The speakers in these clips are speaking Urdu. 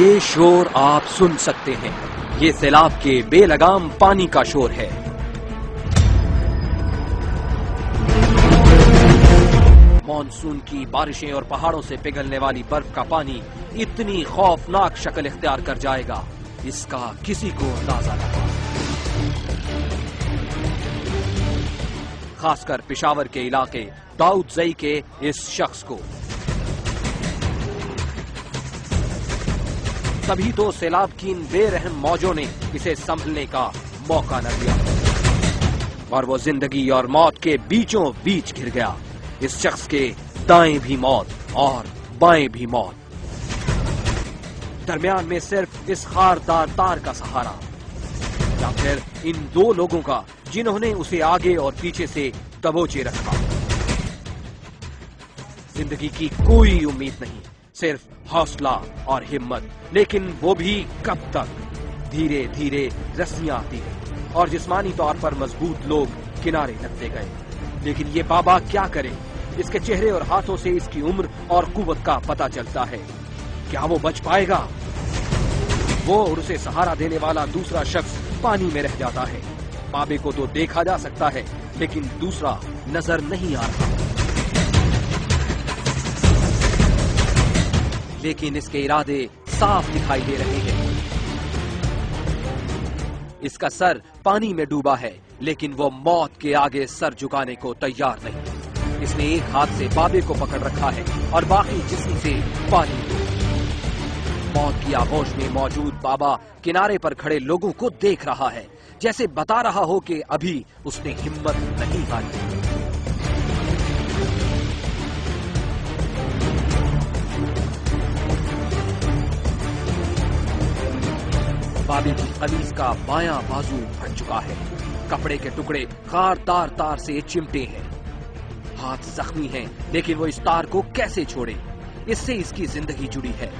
یہ شور آپ سن سکتے ہیں، یہ سیلاب کے بے لگام پانی کا شور ہے۔ مانسون کی بارشیں اور پہاڑوں سے پگھلنے والی برف کا پانی اتنی خوفناک شکل اختیار کر جائے گا، اس کا کسی کو اندازہ نہ تھا۔ خاص کر پشاور کے علاقے داؤد زئی کے اس شخص کو۔ تبھی تو سیلاب کی ان بے رحم موجوں نے اسے سنبھلنے کا موقع نہ دیا اور وہ زندگی اور موت کے بیچوں بیچ گر گیا۔ اس شخص کے دائیں بھی موت اور بائیں بھی موت، درمیان میں صرف اس خاردار تار کا سہارا، یا پھر ان دو لوگوں کا جنہوں نے اسے آگے اور پیچھے سے دبوچے رکھا۔ زندگی کی کوئی امید نہیں، صرف حوصلہ اور ہمت، لیکن وہ بھی کب تک؟ دھیرے دھیرے رسیاں آتی گئی اور جسمانی طور پر مضبوط لوگ کنارے لگتے گئے، لیکن یہ بابا کیا کرے؟ اس کے چہرے اور ہاتھوں سے اس کی عمر اور قوت کا پتہ چلتا ہے۔ کیا وہ بچ پائے گا؟ وہ اور اسے سہارا دینے والا دوسرا شخص پانی میں رہ جاتا ہے۔ بابے کو تو دیکھا جا سکتا ہے، لیکن دوسرا نظر نہیں آ رہا۔ لیکن اس کے ارادے صاف دکھائی دے رہے ہیں۔ اس کا سر پانی میں ڈوبا ہے، لیکن وہ موت کے آگے سر جھکانے کو تیار نہیں۔ اس نے ایک ہاتھ سے بابے کو پکڑ رکھا ہے اور باقی جسم سے پانی کو۔ موت کی آغوش میں موجود بابا کنارے پر کھڑے لوگوں کو دیکھ رہا ہے، جیسے بتا رہا ہو کہ ابھی اس نے ہمت نہیں ہاری۔ بابے کی قمیض کا بایاں بازو پھٹ چکا ہے، کپڑے کے ٹکڑے خاردار تار سے چمٹے ہیں، ہاتھ زخمی ہیں، لیکن وہ اس تار کو کیسے چھوڑے؟ اس سے اس کی زندگی جڑی ہے۔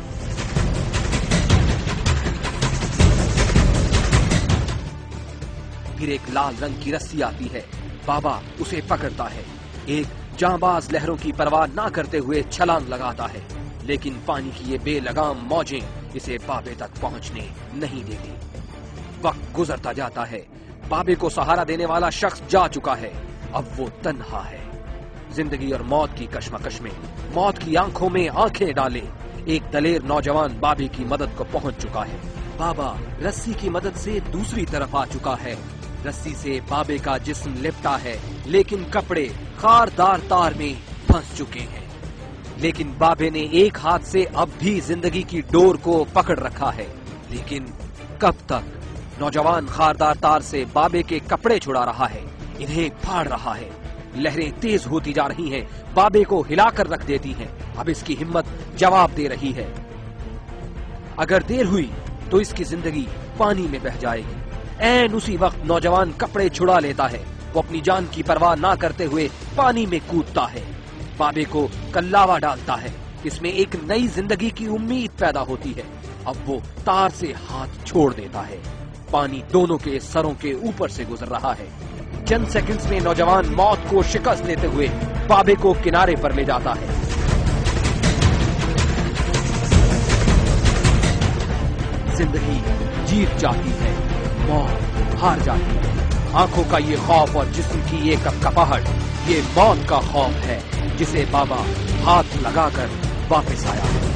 پھر ایک لال رنگ کی رسی آتی ہے، بابا اسے پکڑتا ہے، ایک جانباز لہروں کی پرواہ نہ کرتے ہوئے چھلانگ لگاتا ہے، لیکن پانی کی یہ بے لگام موجیں اسے بابے تک پہنچنے نہیں دیتی۔ وقت گزرتا جاتا ہے، بابے کو سہارا دینے والا شخص جا چکا ہے، اب وہ تنہا ہے۔ زندگی اور موت کی کشمکش میں موت کی آنکھوں میں آنکھیں ڈالے ایک دلیر نوجوان بابے کی مدد کو پہنچ چکا ہے۔ بابا رسی کی مدد سے دوسری طرف آ چکا ہے، رسی سے بابے کا جسم لپٹا ہے، لیکن کپڑے خاردار تار میں پھنس چکے ہیں۔ لیکن بابے نے ایک ہاتھ سے اب بھی زندگی کی ڈور کو پکڑ رکھا ہے، لیکن کب تک؟ نوجوان خاردار تار سے بابے کے کپڑے چھڑا رہا ہے، انہیں پھاڑ رہا ہے، لہریں تیز ہوتی جا رہی ہیں، بابے کو ہلا کر رکھ دیتی ہیں۔ اب اس کی ہمت جواب دے رہی ہے، اگر دیر ہوئی تو اس کی زندگی پانی میں بہہ جائے گی۔ عین اسی وقت نوجوان کپڑے چھڑا لیتا ہے، وہ اپنی جان کی پرواہ نہ کرتے ہوئے پانی میں کودتا ہے، بابے کو کلاوا ڈالتا ہے، اس میں ایک نئی زندگی کی امید پیدا ہوتی ہے۔ اب وہ تار سے ہاتھ چھوڑ دیتا ہے، پانی دونوں کے سروں کے اوپر سے گزر رہا ہے۔ چند سیکنڈز میں نوجوان موت کو شکست دیتے ہوئے بابے کو کنارے پر لے جاتا ہے۔ زندگی جیت جاتی ہے، موت ہار جاتی ہے۔ آنکھوں کا یہ خوف اور جسم کی یہ کپکپاہٹ، یہ موت کا خوف ہے جسے بابا ہاتھ لگا کر واپس آیا۔